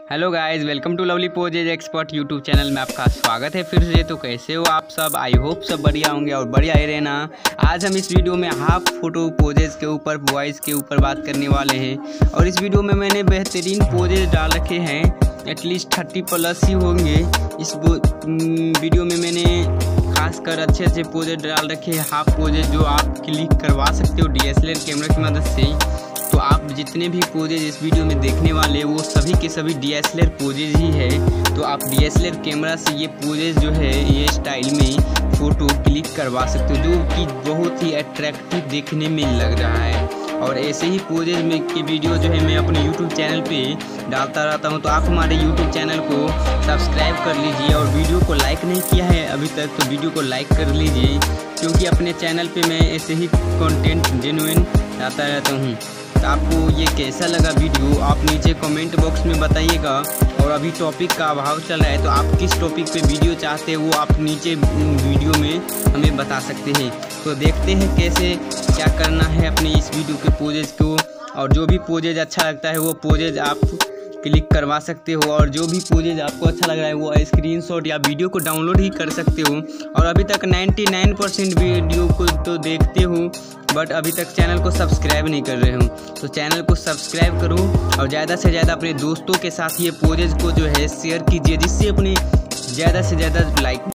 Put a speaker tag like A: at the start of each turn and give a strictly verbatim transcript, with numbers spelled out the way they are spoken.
A: Hello guys, welcome to lovely poses expert YouTube channel में आपका स्वागत है फिर से। तो कैसे हो आप सब? आई होप सब बढ़िया होंगे और बढ़िया ही रहना। आज हम इस वीडियो में हाफ फोटो पोजेज के ऊपर वॉइस के ऊपर बात करने वाले हैं और इस वीडियो में मैंने बेहतरीन पोजेज डाल रखे हैं, एटलीस्ट थर्टी प्लस ही होंगे। इस वीडियो में मैंने खासकर अच्छे अच्छे पोजेज डाल रखे हैं, हाफ पोजेज जो आप क्लिक करवा सकते हो D S L R camera की मदद से। तो आप जितने भी पोजेज इस वीडियो में देखने वाले वो सभी के सभी D S L R poses ही है। तो आप D S L R camera से ये पोजेज जो है ये स्टाइल में फ़ोटो क्लिक करवा सकते हो, जो कि बहुत ही अट्रैक्टिव देखने में लग रहा है। और ऐसे ही पोजेज में की वीडियो जो है मैं अपने यूट्यूब चैनल पे डालता रहता हूँ। तो आप हमारे यूट्यूब चैनल को सब्सक्राइब कर लीजिए और वीडियो को लाइक नहीं किया है अभी तक तो वीडियो को लाइक कर लीजिए, क्योंकि अपने चैनल पे मैं ऐसे ही कंटेंट जेन्युइन लाता रहता हूँ। तो आपको ये कैसा लगा वीडियो आप नीचे कमेंट बॉक्स में बताइएगा। और अभी टॉपिक का अभाव चल रहा है, तो आप किस टॉपिक पे वीडियो चाहते हैं वो आप नीचे वीडियो में हमें बता सकते हैं। तो देखते हैं कैसे क्या करना है अपने इस वीडियो के पोजेज को। और जो भी पोजेज अच्छा लगता है वो पोजेज आप क्लिक करवा सकते हो, और जो भी पोजेज आपको अच्छा लग रहा है वो स्क्रीनशॉट या वीडियो को डाउनलोड ही कर सकते हो। और अभी तक निन्यानवे परसेंट वीडियो को तो देखते हो, बट अभी तक चैनल को सब्सक्राइब नहीं कर रहे हो। तो चैनल को सब्सक्राइब करो और ज़्यादा से ज़्यादा अपने दोस्तों के साथ ये पोजेज को जो है शेयर कीजिए, जिससे अपने ज़्यादा से ज़्यादा लाइक